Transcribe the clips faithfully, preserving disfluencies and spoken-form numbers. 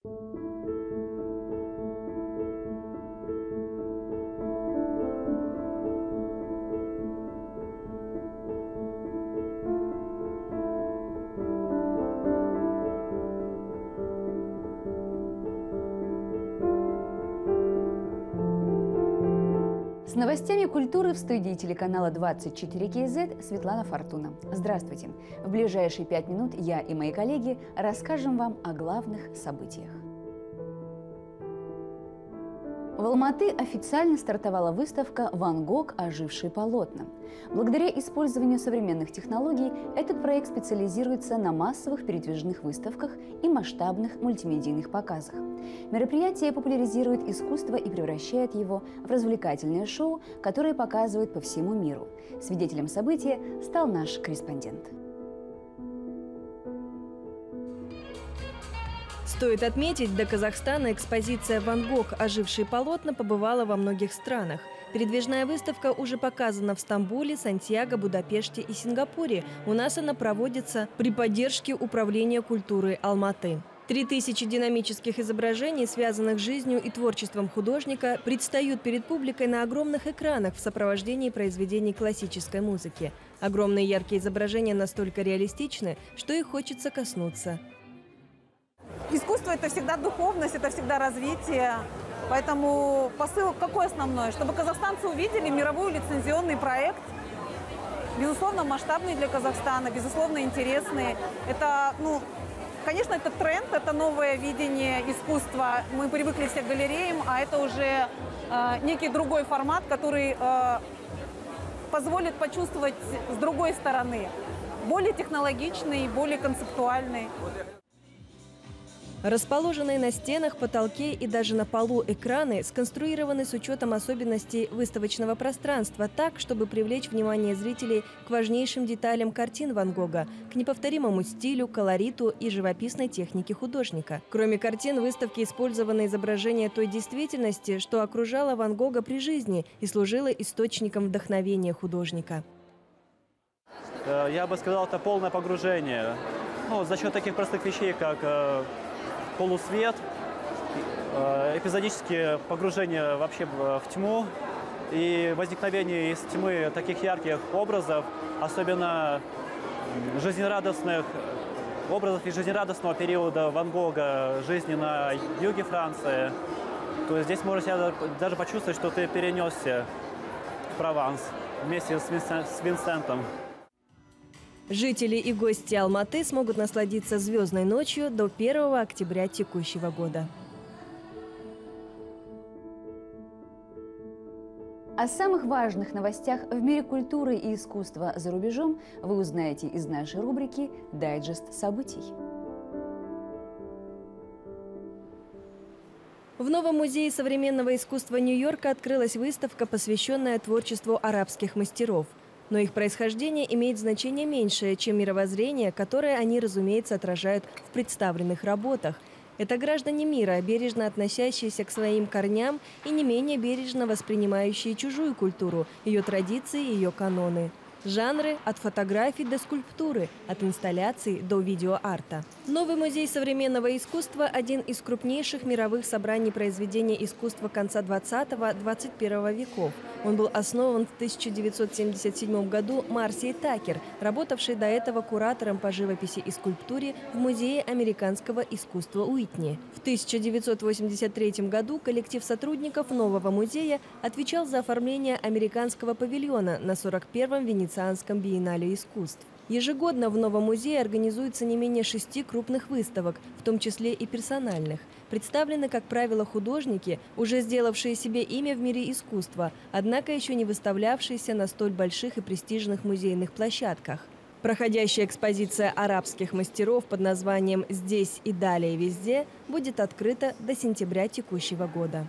С новостями культуры в студии телеканала двадцать четыре кей зет Светлана Фортуна. Здравствуйте! В ближайшие пять минут я и мои коллеги расскажем вам о главных событиях. В Алматы официально стартовала выставка «Ван Гог. Ожившие полотна». Благодаря использованию современных технологий этот проект специализируется на массовых передвижных выставках и масштабных мультимедийных показах. Мероприятие популяризирует искусство и превращает его в развлекательное шоу, которое показывают по всему миру. Свидетелем события стал наш корреспондент. Стоит отметить, до Казахстана экспозиция «Ван Гог. Ожившие полотна» побывала во многих странах. Передвижная выставка уже показана в Стамбуле, Сантьяго, Будапеште и Сингапуре. У нас она проводится при поддержке Управления культуры Алматы. Три тысячи динамических изображений, связанных с жизнью и творчеством художника, предстают перед публикой на огромных экранах в сопровождении произведений классической музыки. Огромные яркие изображения настолько реалистичны, что их хочется коснуться. Искусство – это всегда духовность, это всегда развитие. Поэтому посыл какой основной? Чтобы казахстанцы увидели мировой лицензионный проект, безусловно, масштабный для Казахстана, безусловно, интересный. Это, ну, конечно, это тренд, это новое видение искусства. Мы привыкли все к галереям, а это уже э, некий другой формат, который э, позволит почувствовать с другой стороны. Более технологичный, более концептуальный. Расположенные на стенах, потолке и даже на полу экраны сконструированы с учетом особенностей выставочного пространства так, чтобы привлечь внимание зрителей к важнейшим деталям картин Ван Гога, к неповторимому стилю, колориту и живописной технике художника. Кроме картин, в выставке использовано изображение той действительности, что окружало Ван Гога при жизни и служило источником вдохновения художника. Я бы сказал, это полное погружение. Ну, за счет таких простых вещей, как полусвет, эпизодические погружения вообще в тьму и возникновение из тьмы таких ярких образов, особенно жизнерадостных образов из жизнерадостного периода Ван Гога, жизни на юге Франции. То есть здесь можно себя даже почувствовать, что ты перенесся в Прованс вместе с Винсентом. Жители и гости Алматы смогут насладиться звездной ночью до первого октября текущего года. О самых важных новостях в мире культуры и искусства за рубежом вы узнаете из нашей рубрики «Дайджест событий». В новом музее современного искусства Нью-Йорка открылась выставка, посвященная творчеству арабских мастеров. Но их происхождение имеет значение меньшее, чем мировоззрение, которое они, разумеется, отражают в представленных работах. Это граждане мира, бережно относящиеся к своим корням и не менее бережно воспринимающие чужую культуру, ее традиции и ее каноны. Жанры от фотографий до скульптуры, от инсталляций до видеоарта. Новый музей современного искусства – один из крупнейших мировых собраний произведений искусства конца двадцатого — двадцать первого веков. Он был основан в тысяча девятьсот семьдесят седьмом году Марсией Такер, работавшей до этого куратором по живописи и скульптуре в Музее американского искусства Уитни. В тысяча девятьсот восемьдесят третьем году коллектив сотрудников нового музея отвечал за оформление американского павильона на сорок первом Венецианском биеннале искусств. Ежегодно в новом музее организуется не менее шести крупных выставок, в том числе и персональных. Представлены, как правило, художники, уже сделавшие себе имя в мире искусства, однако еще не выставлявшиеся на столь больших и престижных музейных площадках. Проходящая экспозиция арабских мастеров под названием «Здесь и далее везде» будет открыта до сентября текущего года.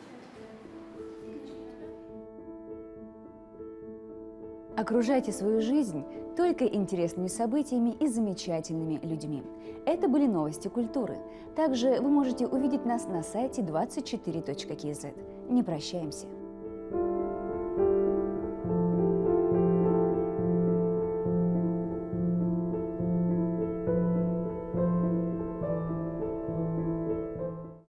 Окружайте свою жизнь только интересными событиями и замечательными людьми. Это были новости культуры. Также вы можете увидеть нас на сайте двадцать четыре точка кей зет. Не прощаемся.